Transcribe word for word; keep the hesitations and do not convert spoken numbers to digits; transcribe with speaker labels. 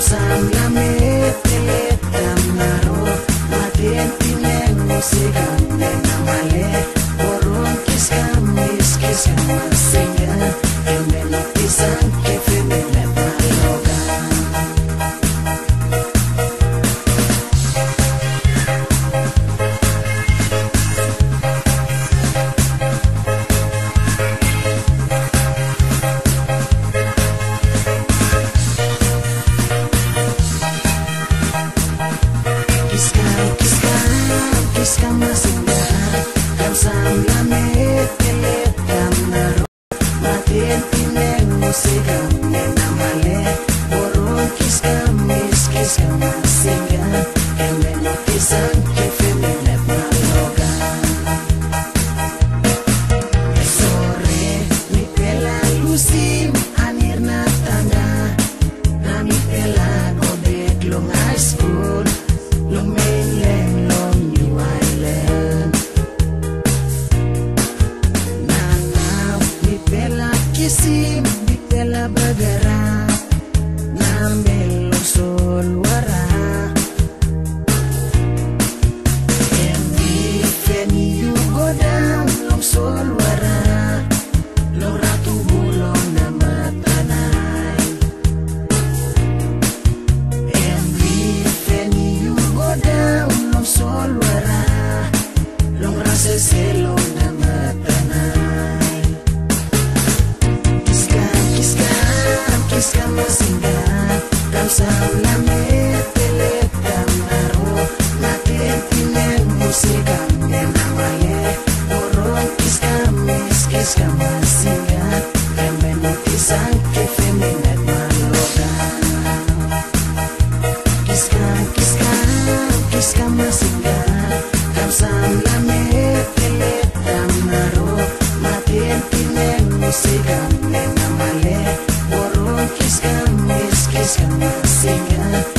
Speaker 1: Sam la metele tamnaro Matien tineng musikan nena male Borong kiskam miskisam masinga Emeno pisang kefemele maloga Kiskam masinga Kam sam la metele tamnaro Matien tineng musikan nena male Borong kiskam miskisam masinga Emeno pisang kefemele maloga Sore mi pela lusim anir na tanda Na mi pela godek long high school Long mainland long New Island Nangaw mi pela kisim mi pela bagara Na melong sol wara And if any you go down long sol wara Long ratu bulong na matanay And if any you go down long sol wara Long rasa selong na matanay Kiskam, kiskam, kiskam masinga Kam sam la metele tamnaro Matien tineng musikan nena male Borong kiskam miskisam masinga Emeno pisang kefemele maloga Kiskam, kiskam, kiskam masinga Kam sam la metele tamnaro Matien tineng musikan nena male Borong kiskam miskisam masinga